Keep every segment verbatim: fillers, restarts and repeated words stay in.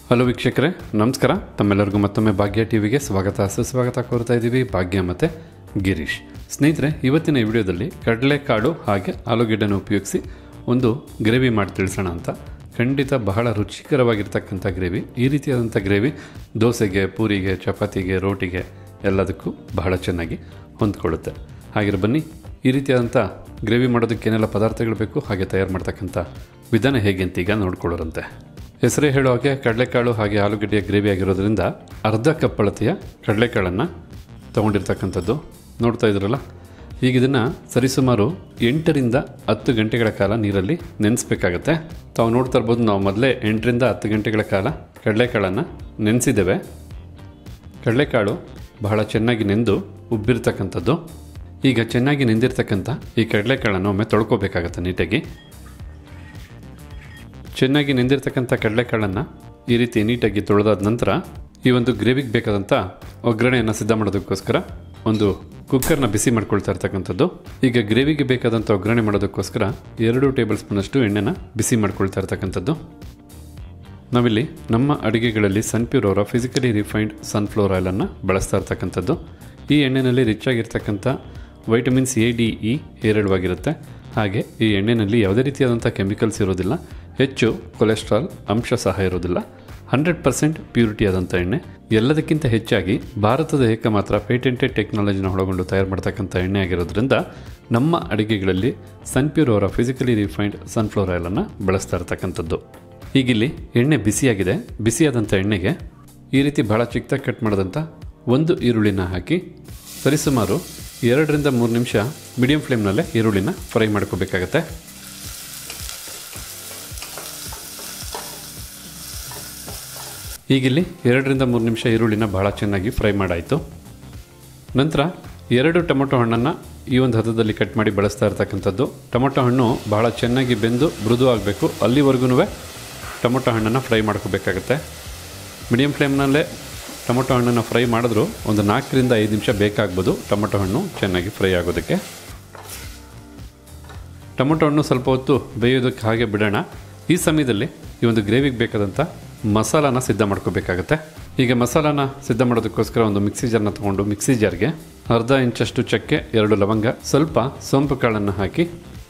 Hello ವೀಕ್ಷಕರೇ, ನಮಸ್ಕಾರ. ತಮ್ಮೆಲ್ಲರಿಗೂ ಮತ್ತೊಮ್ಮೆ ಭಾಗ್ಯ ಟಿವಿಗೆ ಸ್ವಾಗತ ಸುಸ್ವಾಗತ ಕೋರ್ತಾ ಇದ್ದೀವಿ. ಭಾಗ್ಯ ಮತ್ತು ಗಿರೀಶ್. ಸ್ನೇಹಿತರೆ, ಇವತ್ತಿನ ಈ ವಿಡಿಯೋದಲ್ಲಿ ಕಡಲೆಕಾಳು ಹಾಗೆ ಆಲೂಗೆಡ್ಡೆನ ಉಪಯೋಗಿಸಿ ಒಂದು ಗ್ರೇವಿ ಮಾಡಿ ತಿಳಿಸೋಣ ಅಂತ. ಖಂಡಿತ ಬಹಳ ರುಚಿಕರವಾಗಿರ್ತಕ್ಕಂಥ ಗ್ರೇವಿ. ಈ ರೀತಿಯಾದಂಥ ಗ್ರೇವಿ ದೋಸೆಗೆ, ಪೂರಿಗೆ, ಚಪಾತಿಗೆ, ರೋಟಿಗೆ ಎಲ್ಲದಕ್ಕೂ ಬಹಳ ಚೆನ್ನಾಗಿ ಹೊಂದ್ಕೊಳ್ಳುತ್ತೆ. ಹಾಗೆ ಬನ್ನಿ, ಈ ರೀತಿಯಾದಂಥ ಗ್ರೇವಿ ಮಾಡೋದಕ್ಕೆ ಏನೆಲ್ಲ ಪದಾರ್ಥಗಳು ಬೇಕು ಹಾಗೆ ತಯಾರು ಮಾಡ್ತಕ್ಕಂಥ ವಿಧಾನ ಹೇಗೆ ಅಂತ ಈಗ ನೋಡ್ಕೊಳ್ಳೋರಂತೆ. ಹೆಸರೇ ಹೇಳೋ ಹಾಗೆ ಕಡಲೆಕಾಳು ಹಾಗೆ ಆಲೂಗಡ್ಡೆಯ ಗ್ರೇವಿ ಆಗಿರೋದ್ರಿಂದ ಅರ್ಧ ಕಪ್ ಅಳತೆಯ ಕಡಲೆಕಾಳನ್ನು ತೊಗೊಂಡಿರ್ತಕ್ಕಂಥದ್ದು ನೋಡ್ತಾ ಇದ್ರಲ್ಲ. ಈಗ ಇದನ್ನು ಸರಿಸುಮಾರು ಎಂಟರಿಂದ ಹತ್ತು ಗಂಟೆಗಳ ಕಾಲ ನೀರಲ್ಲಿ ನೆನೆಸ್ಬೇಕಾಗತ್ತೆ. ತಾವು ನೋಡ್ತಾ ಇರ್ಬೋದು, ನಾವು ಮೊದಲೇ ಎಂಟರಿಂದ ಹತ್ತು ಗಂಟೆಗಳ ಕಾಲ ಕಡಲೆಕಾಳನ್ನು ನೆನೆಸಿದ್ದೇವೆ. ಕಡಲೆಕಾಳು ಬಹಳ ಚೆನ್ನಾಗಿ ನೆಂದು ಉಬ್ಬಿರ್ತಕ್ಕಂಥದ್ದು. ಈಗ ಚೆನ್ನಾಗಿ ನೆಂದಿರ್ತಕ್ಕಂಥ ಈ ಕಡಲೆಕಾಳನ್ನು ಒಮ್ಮೆ ತೊಳ್ಕೊಬೇಕಾಗತ್ತೆ ನೀಟಾಗಿ. ಚೆನ್ನಾಗಿ ನೆಂದಿರ್ತಕ್ಕಂಥ ಕಡಲೆಕಾಳನ್ನು ಈ ರೀತಿ ನೀಟಾಗಿ ತೊಳೆದಾದ ನಂತರ ಈ ಒಂದು ಗ್ರೇವಿಗೆ ಬೇಕಾದಂಥ ಒಗ್ಗರಣೆಯನ್ನು ಸಿದ್ಧ ಮಾಡೋದಕ್ಕೋಸ್ಕರ ಒಂದು ಕುಕ್ಕರ್ನ ಬಿಸಿ ಮಾಡ್ಕೊಳ್ತಾ ಇರ್ತಕ್ಕಂಥದ್ದು. ಈಗ ಗ್ರೇವಿಗೆ ಬೇಕಾದಂಥ ಒಗ್ಗರಣೆ ಮಾಡೋದಕ್ಕೋಸ್ಕರ ಎರಡು ಟೇಬಲ್ ಸ್ಪೂನಷ್ಟು ಎಣ್ಣೆನ ಬಿಸಿ ಮಾಡ್ಕೊಳ್ತಾ ಇರ್ತಕ್ಕಂಥದ್ದು. ನಾವಿಲ್ಲಿ ನಮ್ಮ ಅಡುಗೆಗಳಲ್ಲಿ ಸನ್ಪ್ಯೂರ್ ಅವರ ಫಿಸಿಕಲಿ ರಿಫೈನ್ಡ್ ಸನ್ಫ್ಲವರ್ ಆಯಿಲನ್ನು ಬಳಸ್ತಾ ಇರ್ತಕ್ಕಂಥದ್ದು. ಈ ಎಣ್ಣೆಯಲ್ಲಿ ರಿಚ್ ಆಗಿರ್ತಕ್ಕಂಥ ವೈಟಮಿನ್ಸ್ ಎ ಡಿ ಇ ಹೇರಳವಾಗಿರುತ್ತೆ. ಹಾಗೆ ಈ ಎಣ್ಣೆಯಲ್ಲಿ ಯಾವುದೇ ರೀತಿಯಾದಂಥ ಕೆಮಿಕಲ್ಸ್ ಇರೋದಿಲ್ಲ, ಹೆಚ್ಚು ಕೊಲೆಸ್ಟ್ರಾಲ್ ಅಂಶ ಸಹ ಇರೋದಿಲ್ಲ. ಹಂಡ್ರೆಡ್ ಪರ್ಸೆಂಟ್ ಪ್ಯೂರಿಟಿ ಆದಂಥ ಎಣ್ಣೆ. ಎಲ್ಲದಕ್ಕಿಂತ ಹೆಚ್ಚಾಗಿ ಭಾರತದ ಏಕಮಾತ್ರ ಪೇಟೆಂಟೆಡ್ ಟೆಕ್ನಾಲಜಿನ ಒಳಗೊಂಡು ತಯಾರು ಮಾಡ್ತಕ್ಕಂಥ ಎಣ್ಣೆ ಆಗಿರೋದ್ರಿಂದ ನಮ್ಮ ಅಡುಗೆಗಳಲ್ಲಿ ಸನ್ಪ್ಯೂರ್ ಅವರ ಫಿಸಿಕಲಿ ರಿಫೈನ್ಡ್ ಸನ್ಫ್ಲವರ್ ಆಯಿಲನ್ನು ಬಳಸ್ತಾ ಇರ್ತಕ್ಕಂಥದ್ದು. ಈಗಿಲ್ಲಿ ಎಣ್ಣೆ ಬಿಸಿಯಾಗಿದೆ. ಬಿಸಿಯಾದಂಥ ಎಣ್ಣೆಗೆ ಈ ರೀತಿ ಬಹಳ ಚಿಕ್ಕದಾಗಿ ಕಟ್ ಮಾಡಿದಂಥ ಒಂದು ಈರುಳ್ಳಿನ ಹಾಕಿ ಸರಿಸುಮಾರು ಎರಡರಿಂದ ಮೂರು ನಿಮಿಷ ಮೀಡಿಯಂ ಫ್ಲೇಮ್ನಲ್ಲೇ ಈರುಳ್ಳಿನ ಫ್ರೈ ಮಾಡ್ಕೋಬೇಕಾಗತ್ತೆ. ಈಗಿಲ್ಲಿ ಎರಡರಿಂದ ಮೂರು ನಿಮಿಷ ಈರುಳ್ಳಿನ ಭಾಳ ಚೆನ್ನಾಗಿ ಫ್ರೈ ಮಾಡಾಯಿತು. ನಂತರ ಎರಡು ಟೊಮೊಟೊ ಹಣ್ಣನ್ನು ಈ ಒಂದು ಹದದಲ್ಲಿ ಕಟ್ ಮಾಡಿ ಬಳಸ್ತಾ ಇರ್ತಕ್ಕಂಥದ್ದು. ಟೊಮೊಟೊ ಹಣ್ಣು ಭಾಳ ಚೆನ್ನಾಗಿ ಬೆಂದು ಮೃದು ಆಗಬೇಕು. ಅಲ್ಲಿವರೆಗೂ ಟೊಮೊಟೊ ಹಣ್ಣನ್ನು ಫ್ರೈ ಮಾಡ್ಕೋಬೇಕಾಗತ್ತೆ. ಮೀಡಿಯಂ ಫ್ಲೇಮ್ನಲ್ಲೇ ಟೊಮೊಟೊ ಹಣ್ಣನ್ನು ಫ್ರೈ ಮಾಡಿದ್ರು ಒಂದು ನಾಲ್ಕರಿಂದ ಐದು ನಿಮಿಷ ಬೇಕಾಗ್ಬೋದು ಟೊಮೊಟೊ ಹಣ್ಣು ಚೆನ್ನಾಗಿ ಫ್ರೈ ಆಗೋದಕ್ಕೆ. ಟೊಮೊಟೊ ಹಣ್ಣು ಸ್ವಲ್ಪ ಹೊತ್ತು ಬೇಯೋದಕ್ಕೆ ಹಾಗೆ ಬಿಡೋಣ. ಈ ಸಮಯದಲ್ಲಿ ಈ ಒಂದು ಗ್ರೇವಿಗೆ ಬೇಕಾದಂಥ ಮಸಾಲಾನ ಸಿದ್ಧ ಮಾಡ್ಕೋಬೇಕಾಗತ್ತೆ. ಈಗ ಮಸಾಲಾನ ಸಿದ್ಧ ಮಾಡೋದಕ್ಕೋಸ್ಕರ ಒಂದು ಮಿಕ್ಸಿ ಜಾರ್ನ ತೊಗೊಂಡು ಮಿಕ್ಸಿ ಜಾರ್ಗೆ ಅರ್ಧ ಇಂಚಷ್ಟು ಚಕ್ಕೆ, ಎರಡು ಲವಂಗ, ಸ್ವಲ್ಪ ಸೋಂಪು ಕಾಳನ್ನು ಹಾಕಿ,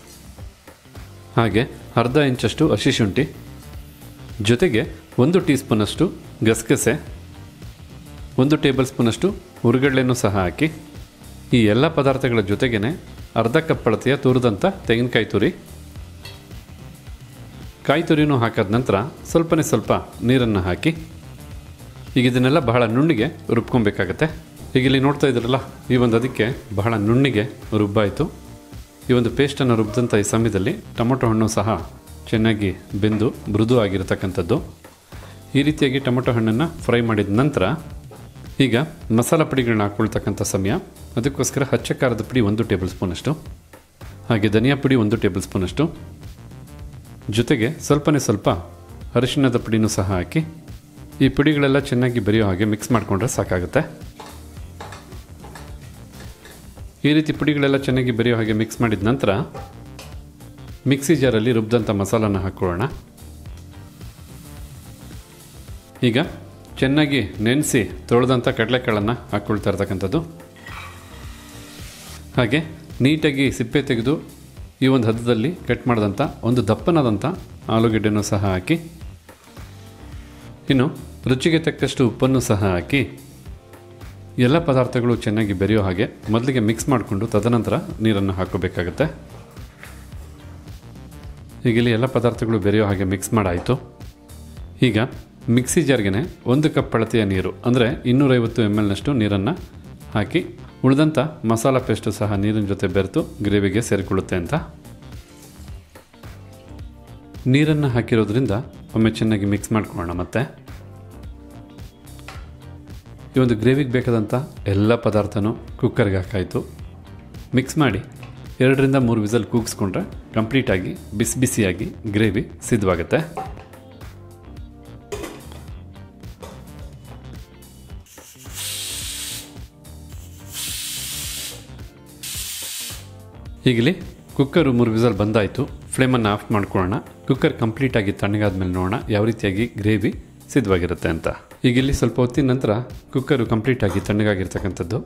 ಹಾಗೆ ಅರ್ಧ ಇಂಚಷ್ಟು ಹಸಿ ಶುಂಠಿ, ಜೊತೆಗೆ ಒಂದು ಟೀ ಸ್ಪೂನಷ್ಟು ಗಸಗಸೆ, ಒಂದು ಟೇಬಲ್ ಸ್ಪೂನಷ್ಟು ಹುರಿಗಡಲೆನೂ ಸಹ ಹಾಕಿ, ಈ ಎಲ್ಲ ಪದಾರ್ಥಗಳ ಜೊತೆಗೇ ಅರ್ಧ ಕಪ್ ಅಳತೆಯ ತುರಿದಂಥ ತೆಂಗಿನಕಾಯಿ ತುರಿ, ಕಾಯಿ ತುರಿನೂ ಹಾಕಾದ ನಂತರ ಸ್ವಲ್ಪನೇ ಸ್ವಲ್ಪ ನೀರನ್ನು ಹಾಕಿ ಈಗ ಇದನ್ನೆಲ್ಲ ಬಹಳ ನುಣ್ಣಿಗೆ ರುಬ್ಕೊಬೇಕಾಗತ್ತೆ. ಈಗ ಇಲ್ಲಿ ನೋಡ್ತಾ ಇದ್ರಲ್ಲ, ಈ ಒಂದು ಅದಕ್ಕೆ ಬಹಳ ನುಣ್ಣಿಗೆ ರುಬ್ಬಾಯಿತು. ಈ ಒಂದು ಪೇಸ್ಟನ್ನು ರುಬ್ಬಿದಂಥ ಈ ಸಮಯದಲ್ಲಿ ಟೊಮೊಟೊ ಹಣ್ಣು ಸಹ ಚೆನ್ನಾಗಿ ಬೆಂದು ಮೃದು ಆಗಿರತಕ್ಕಂಥದ್ದು. ಈ ರೀತಿಯಾಗಿ ಟೊಮೊಟೊ ಹಣ್ಣನ್ನು ಫ್ರೈ ಮಾಡಿದ ನಂತರ ಈಗ ಮಸಾಲ ಪುಡಿಗಳನ್ನ ಹಾಕ್ಕೊಳ್ತಕ್ಕಂಥ ಸಮಯ. ಅದಕ್ಕೋಸ್ಕರ ಹಚ್ಚ ಖಾರದ ಪುಡಿ ಒಂದು ಟೇಬಲ್ ಸ್ಪೂನಷ್ಟು, ಹಾಗೆ ಧನಿಯಾ ಪುಡಿ ಒಂದು ಟೇಬಲ್ ಸ್ಪೂನಷ್ಟು, ಜೊತೆಗೆ ಸ್ವಲ್ಪನೇ ಸ್ವಲ್ಪ ಅರಿಶಿಣದ ಪುಡಿನೂ ಸಹ ಹಾಕಿ ಈ ಪುಡಿಗಳೆಲ್ಲ ಚೆನ್ನಾಗಿ ಬೆರೆಯೋ ಹಾಗೆ ಮಿಕ್ಸ್ ಮಾಡಿಕೊಂಡ್ರೆ ಸಾಕಾಗುತ್ತೆ. ಈ ರೀತಿ ಪುಡಿಗಳೆಲ್ಲ ಚೆನ್ನಾಗಿ ಬೆರೆಯೋ ಹಾಗೆ ಮಿಕ್ಸ್ ಮಾಡಿದ ನಂತರ ಮಿಕ್ಸಿ ಜಾರಲ್ಲಿ ರುಬ್ಬಿದಂಥ ಮಸಾಲಾನ ಹಾಕ್ಕೊಳ್ಳೋಣ. ಈಗ ಚೆನ್ನಾಗಿ ನೆನೆಸಿ ತೊಳೆದಂಥ ಕಡಲೆಕಾಳನ್ನು ಹಾಕ್ಕೊಳ್ತಾ ಇರ್ತಕ್ಕಂಥದ್ದು. ಹಾಗೆ ನೀಟಾಗಿ ಸಿಪ್ಪೆ ತೆಗೆದು ಈ ಒಂದು ಹದದಲ್ಲಿ ಕಟ್ ಮಾಡಿದಂಥ ಒಂದು ದಪ್ಪನಾದಂಥ ಆಲೂಗೆಡ್ಡೆನೂ ಸಹ ಹಾಕಿ, ಇನ್ನು ರುಚಿಗೆ ತಕ್ಕಷ್ಟು ಉಪ್ಪನ್ನು ಸಹ ಹಾಕಿ ಎಲ್ಲ ಪದಾರ್ಥಗಳು ಚೆನ್ನಾಗಿ ಬೆರೆಯೋ ಹಾಗೆ ಮೊದಲಿಗೆ ಮಿಕ್ಸ್ ಮಾಡಿಕೊಂಡು ತದನಂತರ ನೀರನ್ನು ಹಾಕೋಬೇಕಾಗತ್ತೆ. ಹೀಗಿಲ್ಲಿ ಎಲ್ಲ ಪದಾರ್ಥಗಳು ಬೆರೆಯೋ ಹಾಗೆ ಮಿಕ್ಸ್ ಮಾಡಾಯಿತು. ಈಗ ಮಿಕ್ಸಿ ಜಾರ್ಗೆ ಒಂದು ಕಪ್ ಅಳತೆಯ ನೀರು ಅಂದರೆ ಇನ್ನೂರೈವತ್ತು ಎಮ್ ಎಲ್ನಷ್ಟು ನೀರನ್ನು ಹಾಕಿ ಉಳಿದಂಥ ಮಸಾಲ ಪೇಸ್ಟು ಸಹ ನೀರಿನ ಜೊತೆ ಬೆರೆತು ಗ್ರೇವಿಗೆ ಸೇರಿಕೊಳ್ಳುತ್ತೆ ಅಂತ. ನೀರನ್ನು ಹಾಕಿರೋದ್ರಿಂದ ಒಮ್ಮೆ ಚೆನ್ನಾಗಿ ಮಿಕ್ಸ್ ಮಾಡ್ಕೊಳ್ಳೋಣ. ಮತ್ತು ಈ ಒಂದು ಗ್ರೇವಿಗೆ ಬೇಕಾದಂಥ ಎಲ್ಲ ಪದಾರ್ಥನೂ ಕುಕ್ಕರ್ಗೆ ಹಾಕಾಯಿತು. ಮಿಕ್ಸ್ ಮಾಡಿ ಎರಡರಿಂದ ಮೂರು ವಿಸಲ್ ಕೂಗಿಸ್ಕೊಂಡ್ರೆ ಕಂಪ್ಲೀಟಾಗಿ ಬಿಸಿ ಬಿಸಿಯಾಗಿ ಗ್ರೇವಿ ಸಿದ್ಧವಾಗುತ್ತೆ. ಈಗಲಿ ಕುಕ್ಕರು ಮೂರು ವಿಸಲ್ ಬಂದಾಯಿತು. ಫ್ಲೇಮನ್ನು ಆಫ್ ಮಾಡ್ಕೊಳ್ಳೋಣ. ಕುಕ್ಕರ್ ಕಂಪ್ಲೀಟಾಗಿ ತಣ್ಣಗಾದ ಮೇಲೆ ನೋಡೋಣ ಯಾವ ರೀತಿಯಾಗಿ ಗ್ರೇವಿ ಸಿದ್ಧವಾಗಿರುತ್ತೆ ಅಂತ. ಈಗ ಇಲ್ಲಿ ಸ್ವಲ್ಪ ಹೊತ್ತಿನ ನಂತರ ಕುಕ್ಕರು ಕಂಪ್ಲೀಟಾಗಿ ತಣ್ಣಗಾಗಿರ್ತಕ್ಕಂಥದ್ದು.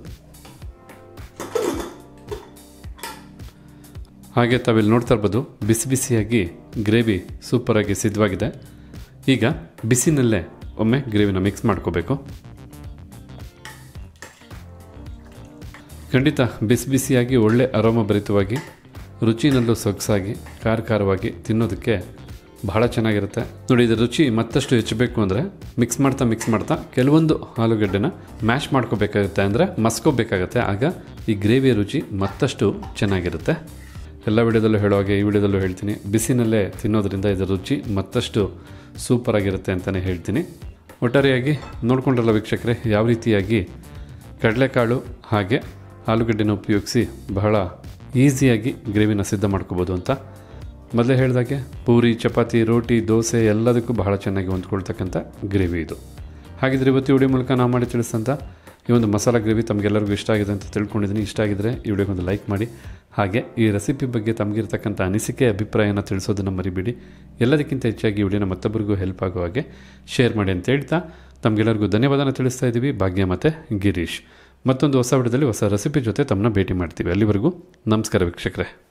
ಹಾಗೆ ತಾವಿಲ್ಲಿ ನೋಡ್ತಾ ಇರ್ಬೋದು ಬಿಸಿ ಬಿಸಿಯಾಗಿ ಗ್ರೇವಿ ಸೂಪರಾಗಿ ಸಿದ್ಧವಾಗಿದೆ. ಈಗ ಬಿಸಿನಲ್ಲೇ ಒಮ್ಮೆ ಗ್ರೇವಿನ ಮಿಕ್ಸ್ ಮಾಡ್ಕೋಬೇಕು. ಖಂಡಿತ ಬಿಸಿ ಬಿಸಿಯಾಗಿ ಒಳ್ಳೆ ಅರೋಮಭರಿತವಾಗಿ ರುಚಿನಲ್ಲೂ ಸೊಗಸಾಗಿ ಖಾರ ಖಾರವಾಗಿ ತಿನ್ನೋದಕ್ಕೆ ಬಹಳ ಚೆನ್ನಾಗಿರುತ್ತೆ ನೋಡಿ. ಇದರ ರುಚಿ ಮತ್ತಷ್ಟು ಹೆಚ್ಚಬೇಕು ಅಂದರೆ ಮಿಕ್ಸ್ ಮಾಡ್ತಾ ಮಿಕ್ಸ್ ಮಾಡ್ತಾ ಕೆಲವೊಂದು ಆಲೂಗಡ್ಡೆನ ಮ್ಯಾಶ್ ಮಾಡ್ಕೋಬೇಕಾಗುತ್ತೆ, ಅಂದರೆ ಮಸ್ಕೋಬೇಕಾಗತ್ತೆ. ಆಗ ಈ ಗ್ರೇವಿಯ ರುಚಿ ಮತ್ತಷ್ಟು ಚೆನ್ನಾಗಿರುತ್ತೆ. ಎಲ್ಲ ವಿಡಿಯೋದಲ್ಲೂ ಹೇಳೋ ಹಾಗೆ ಈ ವಿಡಿಯೋದಲ್ಲೂ ಹೇಳ್ತೀನಿ, ಬಿಸಿನಲ್ಲೇ ತಿನ್ನೋದ್ರಿಂದ ಇದರ ರುಚಿ ಮತ್ತಷ್ಟು ಸೂಪರಾಗಿರುತ್ತೆ ಅಂತಲೇ ಹೇಳ್ತೀನಿ. ಒಟ್ಟಾರೆಯಾಗಿ ನೋಡ್ಕೊಂಡ್ರಲ್ಲ ವೀಕ್ಷಕರೇ, ಯಾವ ರೀತಿಯಾಗಿ ಕಡಲೆಕಾಳು ಹಾಗೆ ಆಲೂಗಡ್ಡೆನ ಉಪಯೋಗಿಸಿ ಬಹಳ ಈಸಿಯಾಗಿ ಗ್ರೇವಿನ ಸಿದ್ಧ ಮಾಡ್ಕೋಬೋದು ಅಂತ. ಮೊದಲೇ ಹೇಳಿದಾಗೆ ಪೂರಿ, ಚಪಾತಿ, ರೋಟಿ, ದೋಸೆ ಎಲ್ಲದಕ್ಕೂ ಬಹಳ ಚೆನ್ನಾಗಿ ಹೊಂದ್ಕೊಳ್ತಕ್ಕಂಥ ಗ್ರೇವಿ ಇದು. ಹಾಗಿದ್ರೆ ಇವತ್ತು ವಿಡಿಯೋ ಮೂಲಕ ನಾವು ಮಾಡಿ ತಿಳಿಸಂತ ಈ ಒಂದು ಮಸಾಲ ಗ್ರೇವಿ ತಮಗೆಲ್ಲರಿಗೂ ಇಷ್ಟ ಆಗಿದೆ ಅಂತ ತಿಳ್ಕೊಂಡಿದ್ದೀನಿ. ಇಷ್ಟ ಆಗಿದ್ದರೆ ಈ ವಿಡಿಯೋಗೊಂದು ಲೈಕ್ ಮಾಡಿ. ಹಾಗೆ ಈ ರೆಸಿಪಿ ಬಗ್ಗೆ ತಮಗಿರ್ತಕ್ಕಂಥ ಅನಿಸಿಕೆ ಅಭಿಪ್ರಾಯನ ತಿಳಿಸೋದನ್ನು ಮರಿಬೇಡಿ. ಎಲ್ಲದಕ್ಕಿಂತ ಹೆಚ್ಚಾಗಿ ಈ ವಿಡಿಯೋನ ಮತ್ತೊಬ್ಬರಿಗೂ ಹೆಲ್ಪ್ ಆಗೋ ಹಾಗೆ ಶೇರ್ ಮಾಡಿ ಅಂತ ಹೇಳ್ತಾ ತಮಗೆಲ್ಲರಿಗೂ ಧನ್ಯವಾದನ ತಿಳಿಸ್ತಾ ಇದ್ದೀವಿ. ಭಾಗ್ಯ ಮತ್ತು ಗಿರೀಶ್. ಮತ್ತೊಂದು ಹೊಸ ವಿಡಿಯೋದಲ್ಲಿ ಹೊಸ ರೆಸಿಪಿ ಜೊತೆ ತಮ್ಮನ್ನ ಭೇಟಿ ಮಾಡ್ತೀವಿ. ಅಲ್ಲಿವರೆಗೂ ನಮಸ್ಕಾರ ವೀಕ್ಷಕರೇ.